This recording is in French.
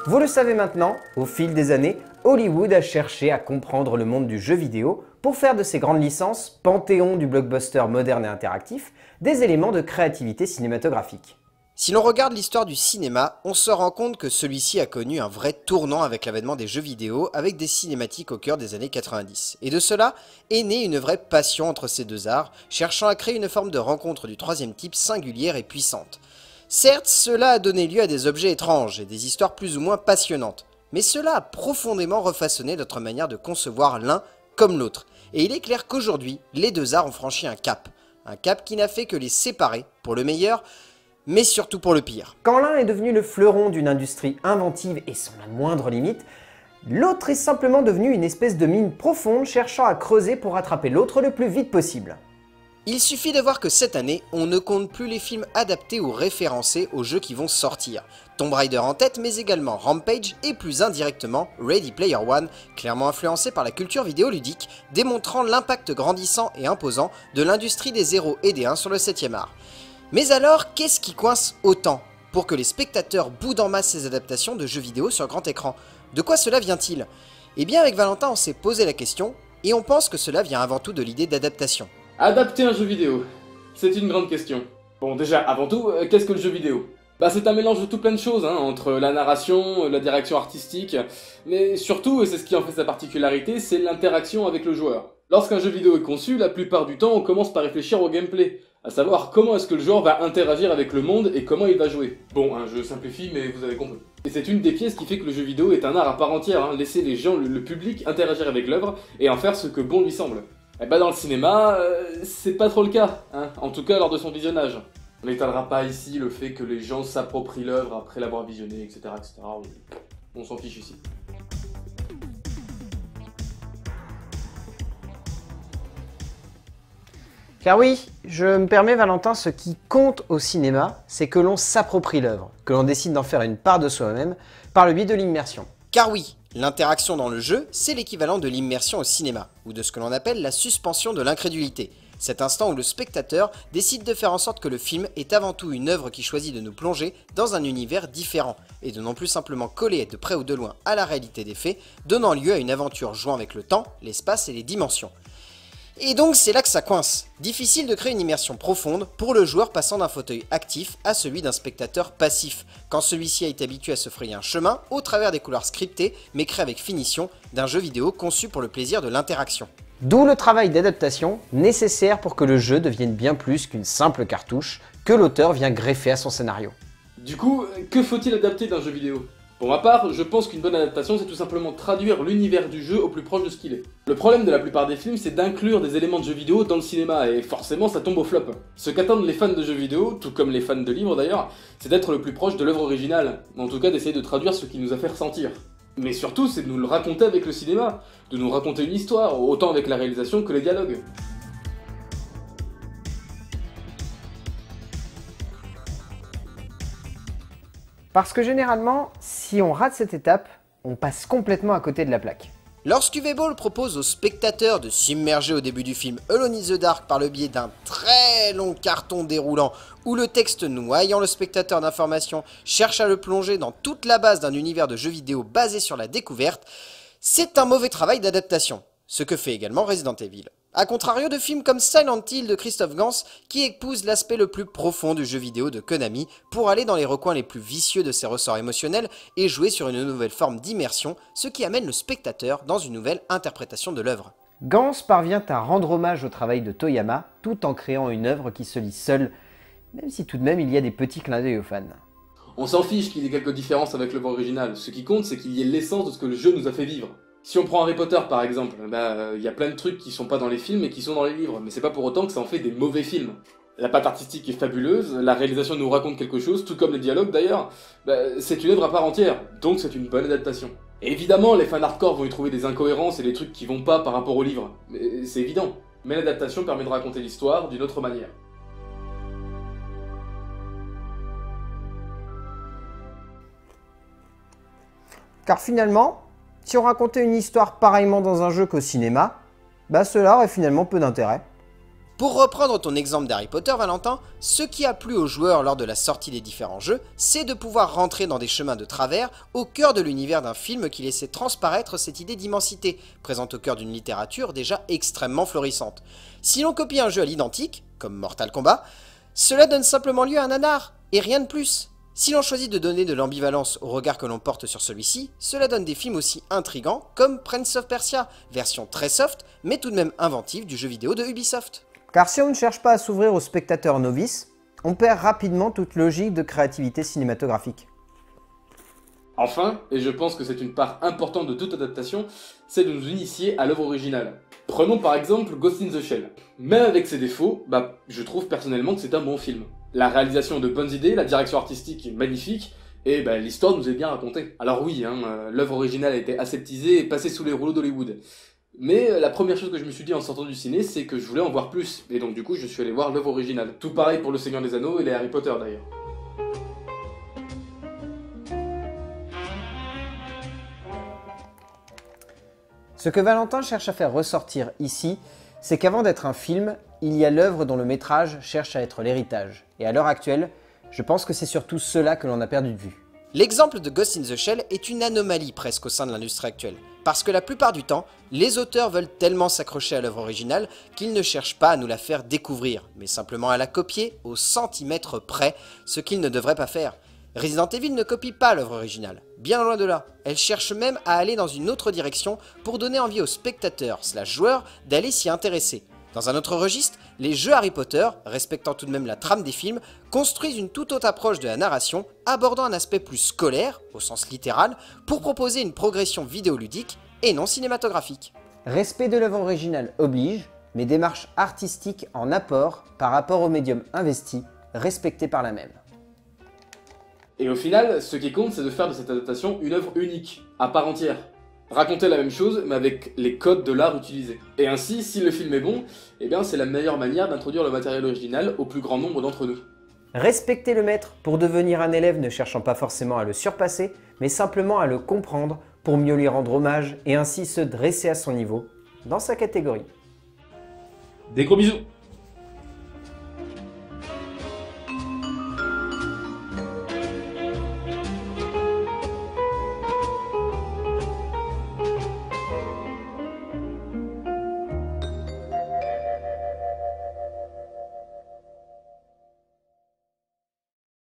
Vous le savez maintenant, au fil des années, Hollywood a cherché à comprendre le monde du jeu vidéo pour faire de ces grandes licences, panthéon du blockbuster moderne et interactif, des éléments de créativité cinématographique. Si l'on regarde l'histoire du cinéma, on se rend compte que celui-ci a connu un vrai tournant avec l'avènement des jeux vidéo, avec des cinématiques au cœur des années 90. Et de cela est née une vraie passion entre ces deux arts, cherchant à créer une forme de rencontre du troisième type singulière et puissante. Certes, cela a donné lieu à des objets étranges et des histoires plus ou moins passionnantes, mais cela a profondément refaçonné notre manière de concevoir l'un comme l'autre. Et il est clair qu'aujourd'hui, les deux arts ont franchi un cap qui n'a fait que les séparer, pour le meilleur, mais surtout pour le pire. Quand l'un est devenu le fleuron d'une industrie inventive et sans la moindre limite, l'autre est simplement devenu une espèce de mine profonde cherchant à creuser pour rattraper l'autre le plus vite possible. Il suffit de voir que cette année, on ne compte plus les films adaptés ou référencés aux jeux qui vont sortir. Tomb Raider en tête, mais également Rampage et plus indirectement Ready Player One, clairement influencé par la culture vidéoludique, démontrant l'impact grandissant et imposant de l'industrie des 0 et des 1 sur le 7e art. Mais alors, qu'est-ce qui coince autant pour que les spectateurs boudent en masse ces adaptations de jeux vidéo sur grand écran? De quoi cela vient-il? Eh bien avec Valentin on s'est posé la question, et on pense que cela vient avant tout de l'idée d'adaptation. Adapter un jeu vidéo, c'est une grande question. Bon déjà, avant tout, qu'est-ce que le jeu vidéo? Bah c'est un mélange de tout plein de choses, entre la narration, la direction artistique, mais surtout, et c'est ce qui en fait sa particularité, c'est l'interaction avec le joueur. Lorsqu'un jeu vidéo est conçu, la plupart du temps on commence par réfléchir au gameplay, à savoir comment est-ce que le joueur va interagir avec le monde et comment il va jouer. Bon, je simplifie, mais vous avez compris. Et c'est une des pièces qui fait que le jeu vidéo est un art à part entière, laisser les gens, le public, interagir avec l'œuvre et en faire ce que bon lui semble. Et bah dans le cinéma, c'est pas trop le cas, en tout cas lors de son visionnage. On n'étalera pas ici le fait que les gens s'approprient l'œuvre après l'avoir visionnée, etc. etc. On s'en fiche ici. Car oui, je me permets Valentin, ce qui compte au cinéma, c'est que l'on s'approprie l'œuvre, que l'on décide d'en faire une part de soi-même par le biais de l'immersion. Car oui, l'interaction dans le jeu, c'est l'équivalent de l'immersion au cinéma, ou de ce que l'on appelle la suspension de l'incrédulité. Cet instant où le spectateur décide de faire en sorte que le film est avant tout une œuvre qui choisit de nous plonger dans un univers différent, et de non plus simplement coller de près ou de loin à la réalité des faits, donnant lieu à une aventure jouant avec le temps, l'espace et les dimensions. Et donc c'est là que ça coince. Difficile de créer une immersion profonde pour le joueur passant d'un fauteuil actif à celui d'un spectateur passif, quand celui-ci a été habitué à se frayer un chemin au travers des couloirs scriptés, mais créés avec finition, d'un jeu vidéo conçu pour le plaisir de l'interaction. D'où le travail d'adaptation nécessaire pour que le jeu devienne bien plus qu'une simple cartouche que l'auteur vient greffer à son scénario. Du coup, que faut-il adapter d'un jeu vidéo? Pour ma part, je pense qu'une bonne adaptation, c'est tout simplement traduire l'univers du jeu au plus proche de ce qu'il est. Le problème de la plupart des films, c'est d'inclure des éléments de jeux vidéo dans le cinéma, et forcément ça tombe au flop. Ce qu'attendent les fans de jeux vidéo, tout comme les fans de livres d'ailleurs, c'est d'être le plus proche de l'œuvre originale, en tout cas d'essayer de traduire ce qui nous a fait ressentir. Mais surtout, c'est de nous le raconter avec le cinéma, de nous raconter une histoire, autant avec la réalisation que les dialogues. Parce que généralement, si on rate cette étape, on passe complètement à côté de la plaque. Lorsqu'UV Ball propose aux spectateurs de s'immerger au début du film Alone in the Dark par le biais d'un très long carton déroulant où le texte noyant le spectateur d'informations cherche à le plonger dans toute la base d'un univers de jeux vidéo basé sur la découverte, c'est un mauvais travail d'adaptation, ce que fait également Resident Evil. A contrario de films comme Silent Hill de Christophe Gans qui épouse l'aspect le plus profond du jeu vidéo de Konami pour aller dans les recoins les plus vicieux de ses ressorts émotionnels et jouer sur une nouvelle forme d'immersion, ce qui amène le spectateur dans une nouvelle interprétation de l'œuvre. Gans parvient à rendre hommage au travail de Toyama tout en créant une œuvre qui se lit seule, même si tout de même il y a des petits clins d'œil aux fans. On s'en fiche qu'il y ait quelques différences avec l'œuvre originale, ce qui compte c'est qu'il y ait l'essence de ce que le jeu nous a fait vivre. Si on prend Harry Potter par exemple, y a plein de trucs qui sont pas dans les films et qui sont dans les livres, mais c'est pas pour autant que ça en fait des mauvais films. La patte artistique est fabuleuse, la réalisation nous raconte quelque chose, tout comme les dialogues d'ailleurs, c'est une œuvre à part entière, donc c'est une bonne adaptation. Et évidemment, les fans hardcore vont y trouver des incohérences et des trucs qui vont pas par rapport au livre, c'est évident. Mais l'adaptation permet de raconter l'histoire d'une autre manière. Car finalement, si on racontait une histoire pareillement dans un jeu qu'au cinéma, cela aurait finalement peu d'intérêt. Pour reprendre ton exemple d'Harry Potter, Valentin, ce qui a plu aux joueurs lors de la sortie des différents jeux, c'est de pouvoir rentrer dans des chemins de travers au cœur de l'univers d'un film qui laissait transparaître cette idée d'immensité, présente au cœur d'une littérature déjà extrêmement florissante. Si l'on copie un jeu à l'identique, comme Mortal Kombat, cela donne simplement lieu à un nanar, et rien de plus. Si l'on choisit de donner de l'ambivalence au regard que l'on porte sur celui-ci, cela donne des films aussi intrigants comme Prince of Persia, version très soft, mais tout de même inventive du jeu vidéo de Ubisoft. Car si on ne cherche pas à s'ouvrir aux spectateurs novices, on perd rapidement toute logique de créativité cinématographique. Enfin, et je pense que c'est une part importante de toute adaptation, c'est de nous initier à l'œuvre originale. Prenons par exemple Ghost in the Shell. Même avec ses défauts, je trouve personnellement que c'est un bon film. La réalisation de bonnes idées, la direction artistique est magnifique, et l'histoire nous est bien racontée. Alors oui, l'œuvre originale a été aseptisée et passée sous les rouleaux d'Hollywood. Mais la première chose que je me suis dit en sortant du ciné, c'est que je voulais en voir plus, et donc du coup je suis allé voir l'œuvre originale. Tout pareil pour Le Seigneur des Anneaux et les Harry Potter d'ailleurs. Ce que Valentin cherche à faire ressortir ici, c'est qu'avant d'être un film, il y a l'œuvre dont le métrage cherche à être l'héritage. Et à l'heure actuelle, je pense que c'est surtout cela que l'on a perdu de vue. L'exemple de Ghost in the Shell est une anomalie presque au sein de l'industrie actuelle, parce que la plupart du temps, les auteurs veulent tellement s'accrocher à l'œuvre originale qu'ils ne cherchent pas à nous la faire découvrir, mais simplement à la copier au centimètre près, ce qu'ils ne devraient pas faire. Resident Evil ne copie pas l'œuvre originale, bien loin de là. Elle cherche même à aller dans une autre direction pour donner envie aux spectateurs/joueurs d'aller s'y intéresser. Dans un autre registre, les jeux Harry Potter, respectant tout de même la trame des films, construisent une toute autre approche de la narration, abordant un aspect plus scolaire, au sens littéral, pour proposer une progression vidéoludique et non cinématographique. Respect de l'œuvre originale oblige, mais démarche artistique en apport par rapport au médium investi, respecté par la même. Et au final, ce qui compte, c'est de faire de cette adaptation une œuvre unique, à part entière. Raconter la même chose, mais avec les codes de l'art utilisés. Et ainsi, si le film est bon, c'est la meilleure manière d'introduire le matériel original au plus grand nombre d'entre nous. Respecter le maître pour devenir un élève ne cherchant pas forcément à le surpasser, mais simplement à le comprendre pour mieux lui rendre hommage et ainsi se dresser à son niveau, dans sa catégorie. Des gros bisous!